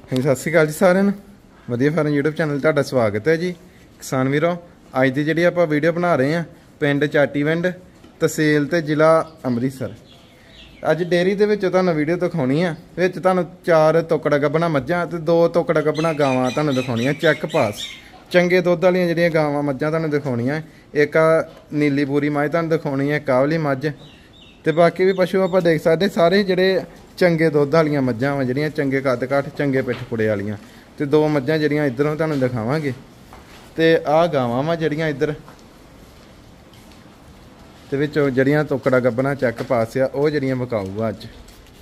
ਹਾਂਜੀ ਸਤਿ ਸ਼੍ਰੀ ਅਕਾਲ ਜੀ ਸਾਰਿਆਂ ਨੂੰ। ਵਧੀਆ ਫਾਰਮ YouTube ਚੈਨਲ ਤੁਹਾਡਾ ਸਵਾਗਤ ਹੈ ਜੀ। ਕਿਸਾਨ ਵੀਰੋ, ਅੱਜ ਦੀ ਜਿਹੜੀ ਆਪਾਂ ਵੀਡੀਓ ਬਣਾ ਰਹੇ ਹਾਂ ਪਿੰਡ ਚਾਟੀਵਿੰਡ, ਤਹਿਸੀਲ ਤੇ ਜ਼ਿਲ੍ਹਾ ਅੰਮ੍ਰਿਤਸਰ। ਅੱਜ ਡੇਅਰੀ ਦੇ ਵਿੱਚ ਤੁਹਾਨੂੰ ਵੀਡੀਓ ਦਿਖਾਉਣੀ ਆ। ਵਿੱਚ ਤੁਹਾਨੂੰ 4 ਤੋਕੜਾ ਗੱਭਣਾ ਮੱਝਾਂ ਤੇ 2 ਤੋਕੜਾ ਗੱਭਣਾ ਗਾਵਾਂ ਤੁਹਾਨੂੰ ਦਿਖਾਉਣੀਆਂ ਚੈੱਕ ਪਾਸ। ਚੰਗੇ ਦੁੱਧ ਵਾਲੀਆਂ ਜਿਹੜੀਆਂ ਗਾਵਾਂ ਮੱਝਾਂ ਤੁਹਾਨੂੰ ਦਿਖਾਉਣੀਆਂ। ਇੱਕ ਆ ਨੀਲੀ ਪੂਰੀ ਮੱਝ ਤੁਹਾਨੂੰ ਦਿਖਾਉਣੀ ਹੈ, ਕਾਵਲੀ ਮੱਝ, ਤੇ ਬਾਕੀ ਵੀ ਪਸ਼ੂ ਆਪਾਂ ਦੇਖ ਸਕਦੇ। ਸਾਰੇ ਜਿਹੜੇ ਚੰਗੇ ਦੁੱਧ ਵਾਲੀਆਂ ਮੱਝਾਂ ਵਾ, ਜਿਹੜੀਆਂ ਚੰਗੇ ਕੱਦ ਕਾਠ, ਚੰਗੇ ਪਿੱਠ ਪੁੜੇ ਵਾਲੀਆਂ। ਤੇ 2 ਮੱਝਾਂ ਜਿਹੜੀਆਂ ਇੱਧਰੋਂ ਤੁਹਾਨੂੰ ਦਿਖਾਵਾਂਗੇ। ਤੇ ਆਹ ਗਾਵਾਂ ਵਾ ਜਿਹੜੀਆਂ ਇੱਧਰ ਤੇ ਵਿੱਚੋਂ ਜਿਹੜੀਆਂ ਤੋਕੜਾ ਗੱਭਣਾ ਚੈੱਕ ਪਾਸ ਆ, ਉਹ ਜਿਹੜੀਆਂ ਵਿਕਾਊ ਆ ਅੱਜ।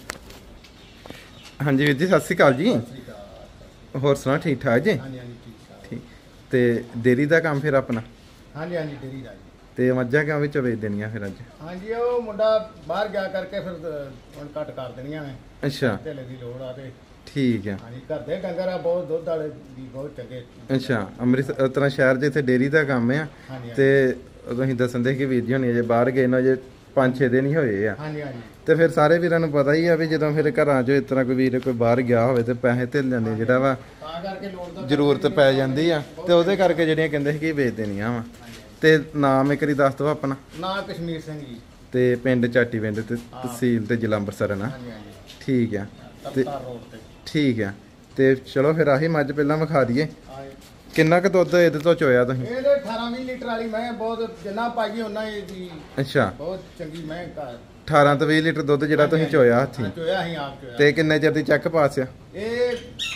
ਹਾਂਜੀ ਵੀਰ ਜੀ ਸਤਿ ਸ਼੍ਰੀ ਅਕਾਲ ਜੀ। ਹੋਰ ਸੁਣਾ, ਠੀਕ ਠਾਕ ਜੀ? ਠੀਕ। ਤੇ ਡੇਅਰੀ ਦਾ ਕੰਮ ਫਿਰ ਆਪਣਾ? ਹਾਂਜੀ ਡੇਅਰੀ ਦਾ ਜੀ। ਤੇ ਮੱਝਾਂ ਕਿਉਂ ਵਿੱਚੋਂ ਵੇਚ ਦੇਣੀਆਂ ਫਿਰ ਅੱਜ? ਹਾਂਜੀ ਉਹ ਮੁੰਡਾ ਬਾਹਰ ਗਿਆ ਕਰਕੇ ਫਿਰ ਹੁਣ ਘੱਟ ਕਰ ਦੇਣੀਆਂ ਨੇ। ਅੱਛਾ, ਢੇਲੇ ਦੀ ਲੋੜ ਆ ਤੇ ਠੀਕ ਆ। ਹਾਂਜੀ ਘਰ ਦੇ ਡੰਗਰ ਆ, ਬਹੁਤ ਦੁੱਧ ਵਾਲੇ ਵੀ ਬਹੁਤ ਚੰਗੇ। ਅੱਛਾ, ਅੰਮ੍ਰਿਤਸਰ ਤਰ੍ਹਾਂ ਸ਼ਹਿਰ ਦੇ ਇੱਥੇ ਡੇਅਰੀ ਦਾ ਕੰਮ ਆ। ਤੇ ਤੁਸੀਂ ਦੱਸਣ ਦੇ ਕਿ ਵੀਰ ਜੀ ਹੋਣੀ ਅਜੇ ਬਾਹਰ ਗਏ ਨਾ, ਅਜੇ 5-6 ਦਿਨ ਹੀ ਹੋਏ ਆ। ਹਾਂਜੀ ਤੇ ਫਿਰ ਸਾਰੇ ਵੀਰਾਂ ਨੂੰ ਪਤਾ ਹੀ ਆ ਵੀ ਜਦੋਂ ਫਿਰ ਘਰਾਂ 'ਚ ਇਸ ਤਰ੍ਹਾਂ ਕੋਈ ਵੀਰ ਕੋਈ ਬਾਹਰ ਗਿਆ ਹੋਵੇ ਤੇ ਪੈਸੇ ਧਿਰ ਜਾਂਦੇ ਜਿਹੜਾ ਵਾ, ਤਾਂ ਕਰਕੇ ਲੋੜ ਦਾ ਜ਼ਰੂਰਤ ਪੈ ਜਾਂਦੀ ਆ। ਤੇ ਉਹਦੇ ਕਰਕੇ ਜਿਹੜੀਆਂ ਕਹਿੰਦੇ ਸੀ ਕਿ ਵੇਚ ਦੇਣੀਆਂ ਵਾ। ਤੇ ਨਾਮ ਇੱਕ ਵਾਰੀ ਦੱਸ ਦਿਓ ਆਪਣਾ। ਨਾਂ ਕਸ਼ਮੀਰ ਸਿੰਘ ਜੀ। ਤੇ ਪਿੰਡ ਚਾਟੀਵਿੰਡ ਤੇ ਤਹਿਸੀਲ ਤੇ ਜ਼ਿਲ੍ਹਾ ਅੰਮ੍ਰਿਤਸਰ ਹੈ ਨਾ? ਠੀਕ ਆ। ਤੇ ਠੀਕ ਆ। ਤੇ ਚਲੋ ਫਿਰ ਆਹੀ ਮੱਝ ਪਹਿਲਾਂ ਵਿਖਾ ਦਈਏ। ਕਿੰਨਾ ਕੁ ਦੁੱਧ ਇਹਦੇ ਤੋਂ ਚੋਇਆ ਤੁਸੀਂ? ਇਹਦੇ 18-20 ਲੀਟਰ ਵਾਲੀ ਮੈਂ ਬਹੁਤ ਜਿੰਨਾ ਪਾਈਏ ਉਹਨਾਂ ਇਹ ਜੀ। ਅੱਛਾ, ਬਹੁਤ ਚੰਗੀ ਮੈਂ 18 ਤੋਂ 20 ਲੀਟਰ ਦੁੱਧ ਜਿਹੜਾ ਤੁਸੀਂ ਚੋਇਆ ਹੱਥੀ? ਚੋਇਆ ਅਸੀਂ ਆਪ ਚੋਇਆ। ਤੇ ਕਿੰਨੇ ਚਿਰ ਦੀ ਚੈੱਕ ਪਾਸ ਆ ਇਹ?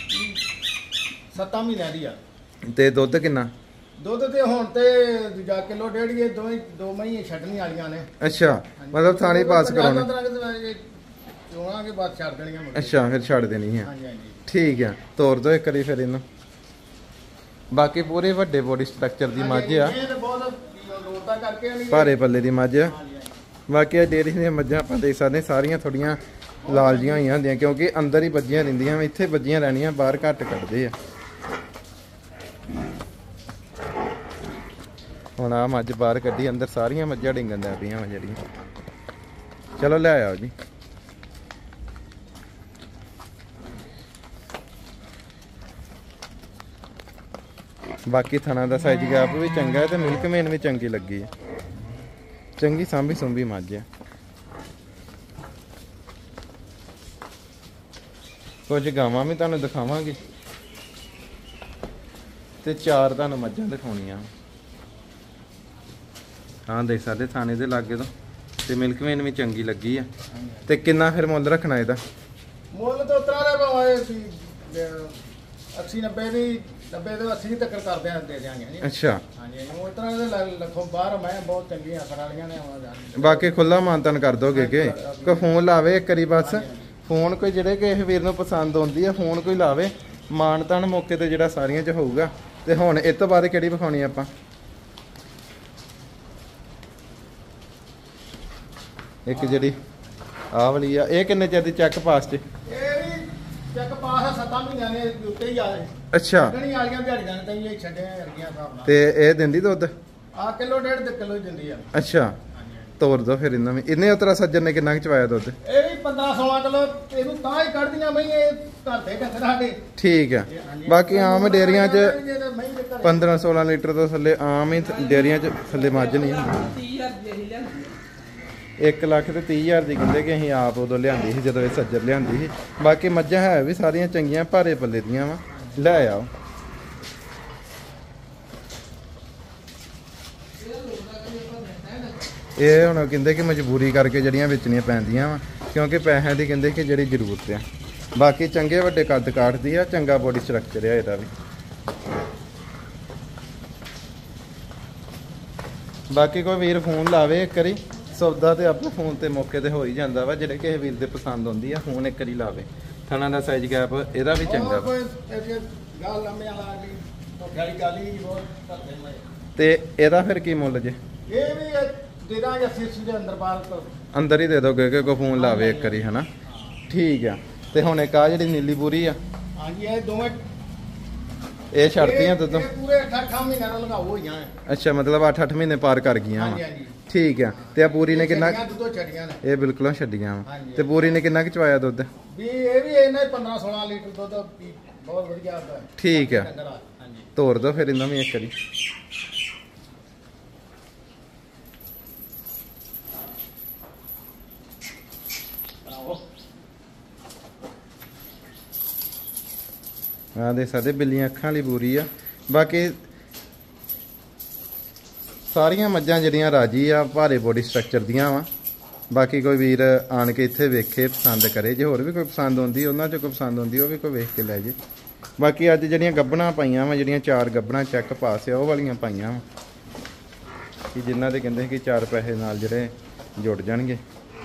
7 ਮਹੀਨਿਆਂ ਦੀ ਆ। ਤੇ ਦੁੱਧ ਕਿੰਨਾ? ਦੁੱਧ ਤੇ ਹੁਣ ਤੇ ਦੂਜਾ ਕਿਲੋ ਡੇਢ ਇਹ ਦੋ ਮਹੀਨੇ ਛੱਡਣੀ ਵਾਲੀਆਂ ਨੇ। ਅੱਛਾ, ਮਤਲਬ ਥਾਣੀ ਪਾਸ ਕਰਾਉਣੀ? ਚੋਣਾਂਗੇ ਬਾਅਦ ਛੱਡ ਦੇਣੀਆਂ। ਅੱਛਾ, ਫਿਰ ਛੱਡ ਦੇਣੀ ਹੈ। ਹਾਂਜੀ ਠੀਕ ਆ। ਤੋਰ ਦੋ ਇੱਕ ਵਾਰੀ ਫਿਰ ਇਹਨੂੰ। ਬਾਕੀ ਪੂਰੇ ਵੱਡੇ ਬੋਡੀ ਸਟਰਕਚਰ ਦੀ ਮੱਝ ਆ, ਭਾਰੇ ਪੱਲੇ ਦੀ ਮੱਝ ਆ। ਬਾਕੀ ਡੇਅਰੀ ਦੀਆਂ ਮੱਝਾਂ ਆਪਾਂ ਦੇਖ ਸਕਦੇ ਸਾਰੀਆਂ ਥੋੜੀਆਂ ਲਾਲ ਜੀਆਂ ਹੋਈਆਂ ਹੁੰਦੀਆਂ, ਕਿਉਂਕਿ ਅੰਦਰ ਹੀ ਬੱਜੀਆਂ ਰਹਿੰਦੀਆਂ। ਇੱਥੇ ਬੱਜੀਆਂ ਰਹਿਣੀਆਂ, ਬਾਹਰ ਘੱਟ ਕੱਢਦੇ ਆ। ਹੁਣ ਆ ਮੱਝ ਬਾਹਰ ਕੱਢੀ, ਅੰਦਰ ਸਾਰੀਆਂ ਮੱਝਾਂ ਡਿੰਗਣ ਲੱਗ ਪਈਆਂ ਵਾ ਜਿਹੜੀਆਂ। ਚਲੋ ਲੈ ਆਓ ਜੀ। ਬਾਕੀ ਥਣਾ ਦਾ ਸਾਈਜ਼ ਗੈਪ ਵੀ ਚੰਗਾ ਹੈ ਤੇ ਮਿਲਕ ਮੇਨ ਵੀ ਚੰਗੀ ਲੱਗੀ ਹੈ। ਚੰਗੀ ਸਾਂਭੀ ਸੁੰਭੀ ਮੱਝ ਆ। ਕੁਝ ਗਾਵਾਂ ਵੀ ਤੁਹਾਨੂੰ ਦਿਖਾਵਾਂਗੇ ਤੇ 4 ਤੁਹਾਨੂੰ ਮੱਝਾਂ ਦਿਖਾਉਣੀਆਂ। ਹਾਂ ਦੇਖ ਸਕਦੇ ਥਾਣੇ ਦੇ ਲਾਗੇ ਤੋਂ, ਤੇ ਮਿਲਕ ਮੇਨ ਵੀ ਚੰਗੀ ਲੱਗੀ ਆ। ਤੇ ਕਿੰਨਾ ਫਿਰ ਮੁੱਲ ਰੱਖਣਾ ਇਹਦਾ? ਮੁੱਲ ਤਾਂ ਉਤਰਾ ਦੇ ਭਾਵੇਂ 80-90 ਦੀ 90 ਤੋਂ 80 ਤੱਕ ਕਰਦੇ ਆ, ਦੇ ਦਿਆਂਗੇ ਜੀ। ਅੱਛਾ, ਹਾਂਜੀ ਉਹ ਤਰ੍ਹਾਂ ਦੇ ਲੱਖੋਂ ਬਾਹਰ ਮੈਂ ਬਹੁਤ ਚੰਗੀਆਂ ਆਖਰ ਵਾਲੀਆਂ ਨੇ। ਬਾਕੀ ਖੁੱਲਾ ਮਾਨਤਾਨ ਕਰ ਦੋਗੇ ਕਿ ਕੋਈ ਫੋਨ ਲਾਵੇ ਇੱਕ ਵਾਰੀ ਬਸ। ਫੋਨ ਕੋਈ ਜਿਹੜੇ ਕਿਸੇ ਵੀਰ ਨੂੰ ਪਸੰਦ ਆਉਂਦੀ ਆ, ਫੋਨ ਕੋਈ ਲਾਵੇ, ਮਾਨਤਾਨ ਮੌਕੇ ਤੇ ਜਿਹੜਾ ਸਾਰੀਆਂ 'ਚ ਹੋਊਗਾ। ਤੇ ਹੁਣ ਇਸ ਤੋਂ ਬਾਅਦ ਕਿਹੜੀ ਵਿਖਾਉਣੀ ਆਪਾਂ? ਇੱਕ ਜਿਹੜੀ ਆਹ ਵਾਲੀ ਆ, ਇਹ ਕਿੰਨੇ ਚਿਰ ਦੀ ਚੈੱਕ ਪਾਸ 'ਚ? ਇਹ ਵੀ ਚੈੱਕ ਪਾਸ 7 ਮਹੀਨਿਆਂ ਦੇ ਉੱਤੇ ਹੀ ਆ। ਅੱਛਾ, ਕਣੀ ਵਾਲੀਆਂ ਦਿਹਾੜੀਆਂ ਨੇ ਤਾਂ ਇਹ ਛੱਡਿਆ ਵਰਗੀਆਂ ਹਿਸਾਬ ਨਾਲ। ਤੇ ਇਹ ਦਿੰਦੀ ਦੁੱਧ? ਆ ਕਿਲੋ ਡੇਢ ਦੇ ਕਿਲੋ ਦਿੰਦੀ ਆ। ਅੱਛਾ, ਤੋਰ ਦੋ ਫਿਰ ਇਹਨਾਂ ਵੀ। ਇਹਨੇ ਉਤਰਾ ਸੱਜਣ ਨੇ ਕਿੰਨਾ ਕੁ ਚਵਾਇਆ ਦੁੱਧ? ਇਹ ਵੀ 15-16 ਕਿਲੋ ਇਹਨੂੰ ਤਾਂ ਹੀ ਕੱਢਦੀਆਂ ਬਈ ਇਹ ਘਰ ਦੇ ਡੰਗਰ ਸਾਡੇ। ਠੀਕ ਆ। ਬਾਕੀ ਆਮ ਡੇਅਰੀਆਂ 'ਚ 15-16 ਲੀਟਰ ਤੋਂ ਥੱਲੇ ਆਮ ਹੀ ਡੇਅਰੀਆਂ 'ਚ ਥੱਲੇ ਮੱਝ ਨਹੀਂ ਹੁੰਦੀ। 1 ਲੱਖ ਤੇ 30,000 ਦੀ ਕਹਿੰਦੇ ਕਿ ਅਸੀਂ ਆਪ ਉਦੋਂ ਲਿਆਂਦੀ ਸੀ ਜਦੋਂ ਇਹ ਸੱਜਰ ਲਿਆਂਦੀ ਸੀ। ਬਾਕੀ ਮੱਝਾਂ ਹੈ ਵੀ ਸਾਰੀਆਂ ਚੰਗੀਆਂ, ਭਾਰੇ ਪੱਲੇ ਦੀਆਂ ਵਾ। ਲੈ ਆਓ। ਇਹ ਹੁਣ ਕਹਿੰਦੇ ਕਿ ਮਜਬੂਰੀ ਕਰਕੇ ਜਿਹੜੀਆਂ ਵੇਚਣੀਆਂ ਪੈਂਦੀਆਂ ਵਾ, ਕਿਉਂਕਿ ਪੈਸਿਆਂ ਦੀ ਕਹਿੰਦੇ ਕਿ ਜਿਹੜੀ ਜ਼ਰੂਰਤ ਆ। ਬਾਕੀ ਚੰਗੇ ਵੱਡੇ ਕੱਦ ਕਾਠ ਦੀ ਆ, ਚੰਗਾ ਬੋਡੀ ਸਟਰਕਚਰ ਆ ਇਹਦਾ ਵੀ। ਬਾਕੀ ਕੋਈ ਵੀਰ ਫੋਨ ਲਾਵੇ ਇੱਕ ਵਾਰੀ, ਸੌਦਾ ਤੇ ਆਪਣੇ ਫੋਨ ਤੇ ਮੌਕੇ ਤੇ ਹੋ ਹੀ ਜਾਂਦਾ ਵਾ। ਜਿਹੜੇ ਕਿਸੇ ਵੀਰ ਦੇ ਪਸੰਦ ਆਉਂਦੀ ਆ, ਫੋਨ ਇੱਕ ਵਾਰੀ ਲਾਵੇ। ਥਣਾ ਦਾ ਸਾਈਜ਼ ਗੈਪ ਇਹਦਾ ਵੀ ਚੰਗਾ ਵਾ। ਤੇ ਇਹਦਾ ਫਿਰ ਕੀ ਮੁੱਲ ਜੇ? ਇਹ ਵੀ ਦੇ ਦਾਂਗੇ 80 ਦੇ ਅੰਦਰ ਬਾਹਰ ਅੰਦਰ ਹੀ ਦੇ ਦੋਗੇ ਕਿ ਕੋਈ ਫੋਨ ਲਾਵੇ ਇੱਕ ਵਾਰੀ, ਹਨਾ? ਠੀਕ ਆ। ਤੇ ਹੁਣ ਇੱਕ ਆ ਜਿਹੜੀ ਨੀਲੀ ਪੂਰੀ ਆ? ਹਾਂਜੀ ਇਹ ਦੋਵੇਂ ਇਹ ਛੱਡਤੀਆਂ ਦੁੱਧ? ਪੂਰੇ 8 ਮਹੀਨਿਆਂ ਨੂੰ ਲਗਾਓ ਹੋਈਆਂ। ਅੱਛਾ, ਮਤਲਬ 8-8 ਮਹੀਨੇ ਪਾਰ ਕਰ ਗਈਆਂ। ਹਾਂਜੀ ਠੀਕ ਆ। ਤੇ ਆ ਪੂਰੀ ਨੇ ਕਿੰਨਾ ਦੁੱਧੋਂ ਛੱਡੀਆਂ ਨੇ ਇਹ ਬਿਲਕੁਲ ਛੱਡੀਆਂ ਵਾ। ਹਾਂਜੀ। ਤੇ ਪੂਰੀ ਨੇ ਕਿੰਨਾ ਕੁ ਚਵਾਇਆ ਦੁੱਧ? ਵੀ ਇਹ ਵੀ ਇਹਨੇ 15-16 ਲੀਟਰ ਦੁੱਧ ਵੀ ਬਹੁਤ ਵਧੀਆ ਹੁੰਦਾ। ਠੀਕ ਆ, ਡੰਗਰ ਆ। ਹਾਂਜੀ ਤੋਰ ਦੋ ਫਿਰ ਇਹਨਾਂ ਵੀ ਇੱਕ ਵਾਰੀ। ਆ ਦੇ ਸਾਡੇ ਬਿੱਲੀਆਂ ਅੱਖਾਂ ਵਾਲੀ ਪੂਰੀ ਆ। ਬਾਕੀ ਸਾਰੀਆਂ ਮੱਝਾਂ ਜਿਹੜੀਆਂ ਰਾਜੀ ਆ, ਭਾਰੇ ਬੋਡੀ ਸਟਰਕਚਰ ਦੀਆਂ ਵਾ। ਬਾਕੀ ਕੋਈ ਵੀਰ ਆਣ ਕੇ ਇੱਥੇ ਵੇਖੇ, ਪਸੰਦ ਕਰੇ। ਜੇ ਹੋਰ ਵੀ ਕੋਈ ਪਸੰਦ ਆਉਂਦੀ ਉਹਨਾਂ 'ਚੋਂ ਕੋਈ ਪਸੰਦ ਆਉਂਦੀ ਉਹ ਵੀ ਕੋਈ ਵੇਖ ਕੇ ਲੈ ਜੇ। ਬਾਕੀ ਅੱਜ ਜਿਹੜੀਆਂ ਗੱਬਣਾ ਪਾਈਆਂ ਵਾ, ਜਿਹੜੀਆਂ 4 ਗੱਬਣਾ ਚੈੱਕ ਪਾਸ ਆ ਉਹ ਵਾਲੀਆਂ ਪਾਈਆਂ ਵਾ ਕਿ ਜਿਨ੍ਹਾਂ ਦੇ ਕਹਿੰਦੇ ਕਿ 4 ਪੈਸੇ ਨਾਲ ਜਿਹੜੇ ਜੁੜ ਜਾਣਗੇ।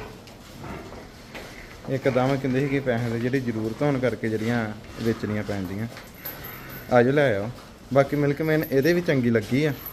ਇੱਕਦਮ ਕਹਿੰਦੇ ਸੀ ਕਿ ਪੈਸੇ ਦੀ ਜਿਹੜੀ ਜ਼ਰੂਰਤ ਹੋਣ ਕਰਕੇ ਜਿਹੜੀਆਂ ਵੇਚਣੀਆਂ ਪੈਂਦੀਆਂ। ਆਜੋ ਲੈ ਆਓ। ਬਾਕੀ ਮਿਲਕ ਮੈਨ ਇਹਦੇ ਵੀ ਚੰਗੀ ਲੱਗੀ ਆ।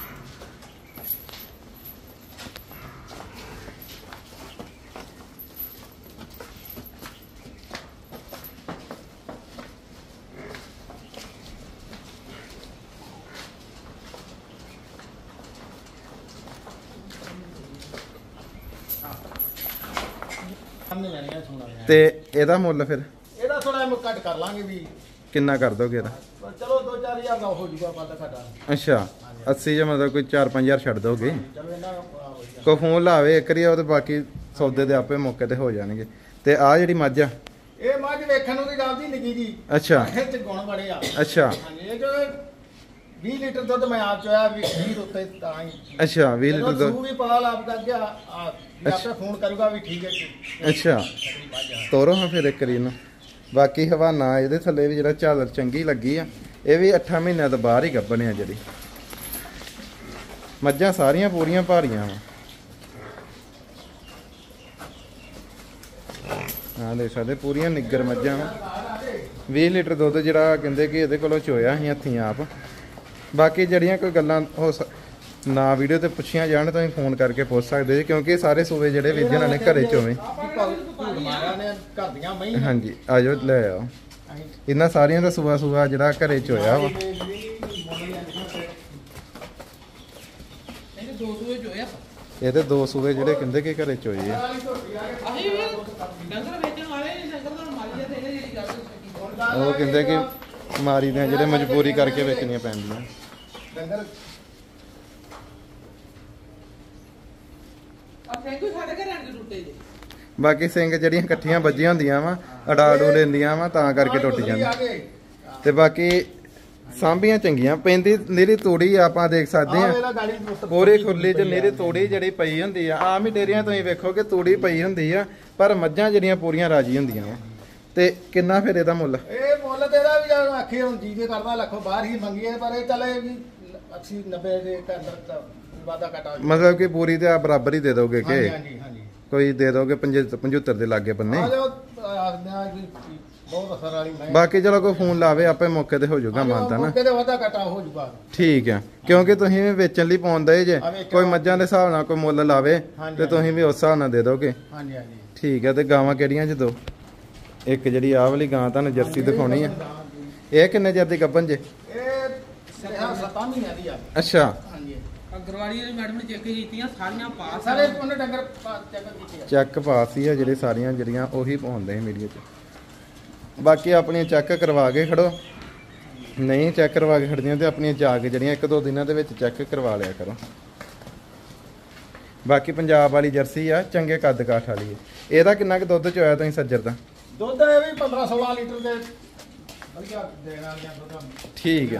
ਤੇ ਇਹਦਾ ਮੁੱਲ ਫਿਰ ਇਹਦਾ ਥੋੜਾ ਘੱਟ ਕਰ ਲਾਂਗੇ ਵੀ। ਕਿੰਨਾ ਕਰ ਦੋਗੇ ਇਹਦਾ? ਚਲੋ 2-4000 ਦਾ ਹੋ ਜੂਗਾ ਵਾਧਾ ਘਾਟਾ। ਅੱਛਾ 80 ਜਾਂ ਮਤਲਬ ਕੋਈ 4-5000 ਛੱਡ ਦੋਗੇ? ਚਲੋ ਇਹਨਾਂ ਕੋਈ ਫੋਨ ਲਾਵੇ ਇੱਕ ਵਾਰੀ ਉਹ ਤੇ ਬਾਕੀ ਸੌਦੇ ਦੇ ਆਪੇ ਮੌਕੇ ਤੇ ਹੋ ਜਾਣਗੇ। ਤੇ ਆ ਜਿਹੜੀ ਮੱਝ ਆ ਇਹ ਮੱਝ ਵੇਖਣ ਨੂੰ ਤੇ ਜਾਂਦੀ ਨਿੱਕੀ ਜੀ। ਅੱਛਾ ਇਹ ਚ ਗੁਣ ਬੜੇ ਆ। ਅੱਛਾ ਹਾਂਜੀ ਇਹ ਜੋ 20 ਲੀਟਰ ਦੁੱਧ ਮੈਂ ਆਪ ਚੋਇਆ ਵੀ 20 ਉੱਤੇ ਤਾਂ ਹੀ। ਅੱਛਾ 20 ਲੀਟਰ ਦੁੱਧ ਦੁੱਧ। ਵੀ ਪਤਾ ਲੱਗ ਗਿਆ ਆਪੇ ਫੋਨ ਕਰੂਗਾ ਵੀ ਠੀਕ ਹੈ। ਅੱਛਾ ਤੋਰੋ ਹਾਂ ਫਿਰ ਇੱਕ ਵਾਰੀ ਇਹਨੂੰ। ਬਾਕੀ ਹਵਾਨਾ ਇਹਦੇ ਥੱਲੇ ਵੀ ਜਿਹੜਾ ਝਾਲਰ ਚੰਗੀ ਲੱਗੀ ਆ। ਇਹ ਵੀ 8 ਮਹੀਨਿਆਂ ਤੋਂ ਬਾਹਰ ਹੀ ਗੱਭਣ ਆ ਜਿਹੜੀ। ਮੱਝਾਂ ਸਾਰੀਆਂ ਪੂਰੀਆਂ ਭਾਰੀਆਂ ਵਾ। ਹਾਂ ਦੇਖ ਸਕਦੇ ਪੂਰੀਆਂ ਨਿੱਗਰ ਮੱਝਾਂ ਵਾ। 20 ਲੀਟਰ ਦੁੱਧ ਜਿਹੜਾ ਕਹਿੰਦੇ ਕਿ ਇਹਦੇ ਕੋਲੋਂ ਚੋਇਆ ਅਸੀਂ ਹੱਥੀਂ ਆਪ। ਬਾਕੀ ਜਿਹੜੀਆਂ ਕੋਈ ਗੱਲਾਂ ਹੋ ਨਾ ਵੀਡੀਓ ਤੇ ਪੁੱਛੀਆਂ ਜਾਣ ਤਾਂ ਤੁਸੀਂ ਫੋਨ ਕਰਕੇ ਪੁੱਛ ਸਕਦੇ ਜੀ, ਕਿਉਂਕਿ ਸਾਰੇ ਸੂਵੇ ਜਿਹੜੇ ਵੀਰ ਜਿਹਨਾਂ ਨੇ ਘਰੇ ਚੋਵੇਂ। ਹਾਂਜੀ ਆਜੋ ਲੈ ਆਓ। ਇਹਨਾਂ ਸਾਰੀਆਂ ਦਾ ਸੂਆ ਜਿਹੜਾ ਘਰੇ ਚੋਇਆ ਵਾ। ਇਹਦੇ 2 ਸੂਵੇ ਜਿਹੜੇ ਕਹਿੰਦੇ ਕਿ ਘਰੇ ਚੋਏ ਆ। ਉਹ ਕਹਿੰਦੇ ਕਿ ਮਾਰੀ ਦੀਆਂ ਜਿਹੜੇ ਮਜਬੂਰੀ ਕਰਕੇ ਵੇਚਣੀਆਂ ਪੈਂਦੀਆਂ। ਬਾਕੀ ਸਿੰਘ ਜਿਹੜੀਆਂ ਇਕੱਠੀਆਂ ਵੱਜੀਆਂ ਹੁੰਦੀਆਂ ਵਾ, ਅਡਾੜੂ ਲੈਂਦੀਆਂ ਵਾ ਤਾਂ ਕਰਕੇ ਟੁੱਟ ਜਾਂਦੀ। ਤੇ ਬਾਕੀ ਸਾਂਭੀਆਂ ਚੰਗੀਆਂ ਪੈਂਦੀ। ਨੀਰੀ ਤੂੜੀ ਆਪਾਂ ਦੇਖ ਸਕਦੇ ਆ ਪੂਰੇ ਖੁਰਲੀ 'ਚ ਨੀਰੀ ਤੂੜੀ ਜਿਹੜੀ ਪਈ ਹੁੰਦੀ ਆ। ਆਮ ਹੀ ਡੇਰੀਆਂ ਤੁਸੀਂ ਵੇਖੋ ਕਿ ਤੂੜੀ ਪਈ ਹੁੰਦੀ ਆ, ਪਰ ਮੱਝਾਂ ਜਿਹੜੀਆਂ ਪੂਰੀਆਂ ਰਾਜੀ ਹੁੰਦੀਆਂ ਵਾ। ਤੇ ਕਿੰਨਾ ਫਿਰ ਇਹਦਾ ਮੁੱਲ? ਇਹ ਮੁੱਲ ਤੇ ਇਹਦਾ ਵੀ ਆਖੇ ਹੁਣ ਜੀ ਜੇ ਕਰਦਾ ਲੱਖੋਂ ਬਾਹਰ ਹੀ ਮੰਗੀਏ, ਪਰ ਇਹ ਚੱਲੇ ਵੀ 80-90 ਦੇ ਅੰਦਰ ਵਾਧਾ ਘਾਟਾ। ਮਤਲਬ ਕਿ ਪੂਰੀ ਤੇ ਆ ਬਰਾਬਰ ਹੀ ਦੇ ਦੋਗੇ ਕਿ ਹਾਂਜੀ ਹਾਂਜੀ ਕੋਈ ਦੇ ਦੋਗੇ 75 ਦੇ ਲਾਗੇ ਬੰਨੇ? ਬਹੁਤ ਅਸਰ ਵਾਲੀ ਮੈਂ। ਬਾਕੀ ਚਲੋ ਕੋਈ ਫੋਨ ਲਾਵੇ ਆਪੇ ਮੌਕੇ ਤੇ ਹੋ ਜਾਊਗਾ ਮਾਨਤਾ ਨਾ। ਮੌਕੇ ਤੇ ਵਾਧਾ ਘਾਟਾ ਹੋ ਜਾਊਗਾ। ਠੀਕ ਆ, ਕਿਉਂਕਿ ਤੁਸੀਂ ਵੀ ਵੇਚਣ ਲਈ ਪਾਉਂਦੇ ਜੇ। ਕੋਈ ਮੱਝਾਂ ਦੇ ਹਿਸਾਬ ਨਾਲ ਕੋਈ ਮੁੱਲ ਲਾਵੇ ਤੇ ਤੁਸੀਂ ਵੀ ਉਸ ਹਿਸਾਬ ਨਾਲ ਦੇ ਦੋਗੇ। ਹਾਂਜੀ ਹਾਂਜੀ ਠੀਕ ਆ। ਤੇ ਗਾਵਾਂ ਕਿਹੜੀਆਂ ਚ ਦੋ? ਇੱਕ ਜਿਹੜੀ ਆਹ ਵਾਲੀ ਗਾਂ ਤੁਹਾਨੂੰ ਜਰਸੀ ਦਿਖਾਉਣੀ ਆ। ਇਹ ਕਿੰਨੇ ਚਿਰ ਦੀ ਗੱਭਣ ਜੇ? ਇਹ 7 ਮਹੀਨਿਆਂ ਦੀ ਆ। ਅੱਛਾ ਹਾਂਜੀ ਅਗਰਵਾੜੀ ਵਾਲੀ ਮੈਡਮ ਨੇ ਚੈੱਕ ਕੀਤੀਆਂ ਸਾਰੀਆਂ ਪਾਸ। ਸਾਰੇ ਉਹਨੇ ਡੰਗਰ ਚੈੱਕ ਕੀਤੇ ਆ। ਚੈੱਕ ਪਾਸ ਹੀ ਆ ਜਿਹੜੇ ਸਾਰੀਆਂ ਜਿਹੜੀਆਂ ਉਹੀ ਪਾਉਂਦੇ ਮੀਡੀਆ 'ਚ। ਬਾਕੀ ਆਪਣੀਆਂ ਚੈੱਕ ਕਰਵਾ ਕੇ ਖੜੋ। ਨਹੀਂ ਚੈੱਕ ਕਰਵਾ ਕੇ ਖੜਦੀਆਂ ਤੇ ਆਪਣੀਆਂ ਜਾ ਕੇ ਜਿਹੜੀਆਂ 1-2 ਦਿਨਾਂ ਦੇ ਵਿੱਚ ਚੈੱਕ ਕਰਵਾ ਲਿਆ ਕਰੋ। ਬਾਕੀ ਪੰਜਾਬ ਵਾਲੀ ਜਰਸੀ ਆ, ਚੰਗੇ ਕੱਦ ਕਾਠ ਵਾਲੀ ਹੈ। ਇਹਦਾ ਕਿੰਨਾ ਕੁ ਦੁੱਧ ਚੋਇਆ ਤੁਸੀਂ ਸੱਜਰ ਦਾ? ਦੁੱਧ ਇਹ ਵੀ 15-16 ਲੀਟਰ ਦੇ ਵਧੀਆ ਦੇਣ ਵਾਲੀਆਂ ਦੁੱਧ। ਠੀਕ ਆ।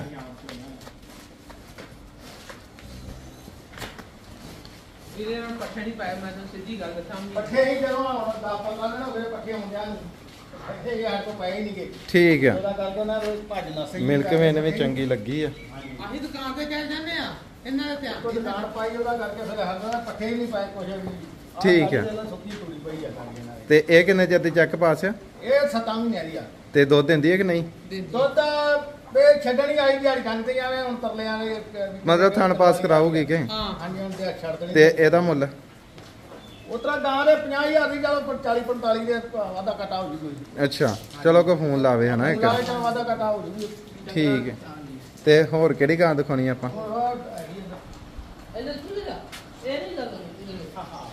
ਇਹਦੇ ਨਾਲ ਪੱਠੇ ਨਹੀਂ ਪਾਇਆ। ਮੈਂ ਤਾਂ ਸਿੱਧੀ ਗੱਲ ਦੱਸਾਂ, ਪੱਠੇ ਹੀ ਜਦੋਂ 10-15 ਦਿਨ ਹੋ ਗਏ ਪੱਠੇ ਹੁੰਦਿਆਂ ਨੂੰ ਪੱਠੇ ਯਾਰ ਤੋਂ ਪਏ ਨਹੀਂਗੇ। ਠੀਕ ਆ। ਉਹਦਾ ਕਰਕੇ ਨਾ ਭੱਜ ਨਾ ਸਹੀ ਮਿਲਕ ਮੈਨ ਵੀ ਚੰਗੀ ਲੱਗੀ ਆ। ਅਸੀਂ ਦੁਕਾਨ ਤੇ ਕਹਿ ਜਾਂਦੇ ਆ ਇਹਨਾਂ ਦਾ ਧਿਆਨ। ਕੋਈ ਦੁਕਾਨ ਪਾਈ ਉਹਦਾ ਕਰਕੇ ਫਿਰ ਹਰ ਪੱਠੇ ਹੀ ਨਹੀਂ ਪਾਏ ਕੁਝ ਵੀ। ਠੀਕ ਆ। ਸੁੱਕੀ ਤੂੜੀ ਪਈ ਆ ਸਾਡੀ ਨਾਲ। ਤੇ ਇਹ ਕਿੰਨੇ ਚਿਰ ਦੀ ਚੈੱਕ ਪਾਸ ਆ? ਇਹ 7 ਮਹੀਨਿਆਂ ਦੀ ਆ। ਤੇ ਦੁੱਧ ਦਿੰਦੀ ਹੈ ਕਿ ਨਹੀਂ? ਦੁੱਧ ਵੇ ਛੱਡਣੀ ਆਈ ਦਿਹਾੜੀ ਕੰਨ ਤੇ ਜਾਵੇ ਹੁਣ ਤਰਲਿਆਂ ਨੇ। ਮਤਲਬ ਥਣ ਪਾਸ ਕਰਾਉਗੀ ਕਿ? ਹਾਂ ਹਾਂਜੀ ਹੁਣ ਤੇ ਛੱਡ ਦੇਣੀ। ਤੇ ਇਹਦਾ ਮੁੱਲ? ਉਤਰਾ ਗਾਂ ਦੇ 50,000 ਦੀ ਚਲੋ 40-45 ਦੇ ਵਾਧਾ ਘਟਾ ਹੋ ਜੂ ਕੋਈ। ਅੱਛਾ ਚਲੋ ਕੋਈ ਫੋਨ ਲਾਵੇ ਹਨਾ ਇੱਕ। ਵਾਧਾ ਘਟਾ ਹੋ ਜੂ। ਠੀਕ ਹੈ। ਤੇ ਹੋਰ ਕਿਹੜੀ ਗਾਂ ਦਿਖਾਉਣੀ ਆਪਾਂ? ਹੋਰ ਇਹ ਨਹੀਂ ਗੱਲ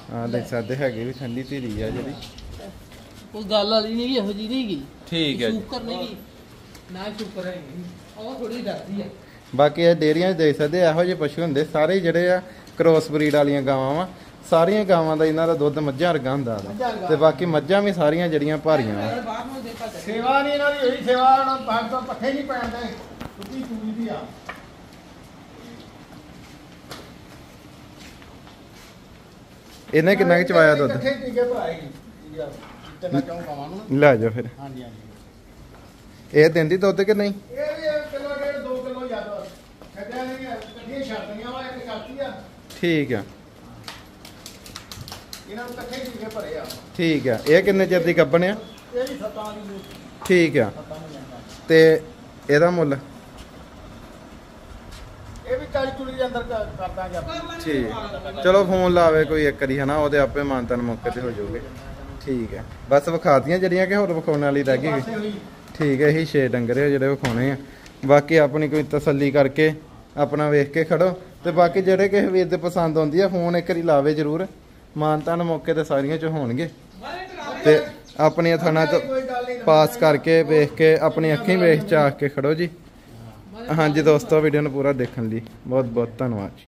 ਹਾਂ ਦੇਖ ਸਕਦੇ ਹੈਗੇ ਵੀ ਠੰਡੀ ਧੀਰੀ ਆ ਜਿਹੜੀ ਕੋਈ ਗੱਲ ਵਾਲੀ ਨਹੀਂ ਇਹੋ ਜੀ ਨਹੀਂ ਗਈ ਠੀਕ ਹੈ ਜੀ। ਸ਼ੂਕਰ ਨਹੀਂ ਗਈ ਨਾ ਸ਼ੂਕਰ ਹੈ ਉਹ ਥੋੜੀ ਡਰਦੀ ਹੈ। ਬਾਕੀ ਇਹ ਡੇਅਰੀਆਂ 'ਚ ਦੇਖ ਸਕਦੇ ਇਹੋ ਜਿਹੇ ਪਸ਼ੂ ਹੁੰਦੇ ਸਾਰੇ ਹੀ ਜਿਹੜੇ ਆ ਕ੍ਰੋਸ ਬਰੀਡ ਵਾਲੀਆਂ ਗਾਵਾਂ ਵਾ ਸਾਰੀਆਂ ਗਾਵਾਂ ਦਾ ਇਹਨਾਂ ਦਾ ਦੁੱਧ ਮੱਝਾਂ ਵਰਗਾ ਹੁੰਦਾ ਵਾ। ਤੇ ਬਾਕੀ ਮੱਝਾਂ ਵੀ ਸਾਰੀਆਂ ਜਿਹੜੀਆਂ ਭਾਰੀਆਂ ਆ। ਬਾਹਰ ਨੂੰ ਦੇਖਾ ਤੇ ਸੇਵਾ ਨਹੀਂ ਇਹਨਾਂ ਦੀ ਹੋਈ ਸੇਵਾ ਹੁਣ ਬਾਹਰ ਤੋਂ ਪੱਠੇ ਨਹੀਂ ਪੈਂਦੇ ਕੁੱਤੀ ਚੂਈ ਦੀ ਆ ਇਹਨੇ ਕਿੰਨਾ ਕੁ ਚਵਾਇਆ ਦੁੱਧ ਇਕੱਠੇ ਪੀ ਕੇ ਭਰਾਏ ਤੇ ਮੈਂ ਕਿਉਂ ਕਵਾਂ ਨੂੰ ਲੈ ਜਾਓ ਫਿਰ ਹਾਂਜੀ ਹਾਂਜੀ ਇਹ ਦਿੰਦੀ ਦੁੱਧ ਕਿ ਨਹੀਂ ਇਹ ਵੀ 1 ਕਿਲੋ 1.5 2 ਕਿਲੋ ਜ਼ਿਆਦਾ ਛੱਡਿਆ ਨਹੀਂ ਇਕੱਠੀਆਂ ਛੱਡਦੀਆਂ ਵਾ ਇੱਕ ਕਰਤੀ ਆ ਠੀਕ ਆ ਇਹਨਾਂ ਨੂੰ ਇਕੱਠੇ ਪੀ ਕੇ ਭਰੇ ਆ ਠੀਕ ਆ ਇਹ ਕਿੰਨੇ ਚਿਰ ਦੀ ਗੱਭਣ ਆ ਇਹ ਵੀ 7 ਦੀ ਠੀਕ ਆ 7 ਮਹੀਨਿਆਂ ਤੇ ਇਹਦਾ ਮੁੱਲ ਇਹ ਵੀ 40 ਚੁਲੀ ਦੇ ਅੰਦਰ ਕਰਦਾ ਜਾਂ ਠੀਕ ਚਲੋ ਫੋਨ ਲਾਵੇ ਕੋਈ ਇੱਕ ਵਾਰੀ ਹਨਾ ਉਹਦੇ ਆਪੇ ਮਾਨਤਨ ਮੌਕੇ ਤੇ ਹੋ ਜਾਊਗੇ ਠੀਕ ਹੈ ਬਸ ਵਿਖਾਤੀਆਂ ਜਿਹੜੀਆਂ ਕਿ ਹੋਰ ਵਿਖਾਉਣ ਵਾਲੀ ਰਹਿ ਗਈ ਪਾਸੇ ਹੋਈ ਠੀਕ ਹੈ ਇਹੀ 6 ਡੰਗਰੇ ਆ ਜਿਹੜੇ ਵਿਖਾਉਣੇ ਆ ਬਾਕੀ ਆਪਣੀ ਕੋਈ ਤਸੱਲੀ ਕਰਕੇ ਆਪਣਾ ਵੇਖ ਕੇ ਖੜੋ ਤੇ ਬਾਕੀ ਜਿਹੜੇ ਕਿਸੇ ਵੀਰ ਦੇ ਪਸੰਦ ਆਉਂਦੀ ਆ ਫੋਨ ਇੱਕ ਵਾਰੀ ਲਾਵੇ ਜ਼ਰੂਰ ਮਾਨਤਨ ਮੌਕੇ ਤੇ ਸਾਰੀਆਂ ਚ ਹੋਣਗੇ ਤੇ ਆਪਣੀਆਂ ਥਾਣਾ ਚ ਪਾਸ ਕਰਕੇ ਵੇਖ ਕੇ ਆਪਣੀ ਅੱਖੀਂ ਵੇਖ ਚਾਖ ਕੇ ਖੜੋ ਜੀ ਹਾਂਜੀ ਦੋਸਤੋ ਵੀਡੀਓ ਨੂੰ ਪੂਰਾ ਦੇਖਣ ਲਈ ਬਹੁਤ ਬਹੁਤ ਧੰਨਵਾਦ।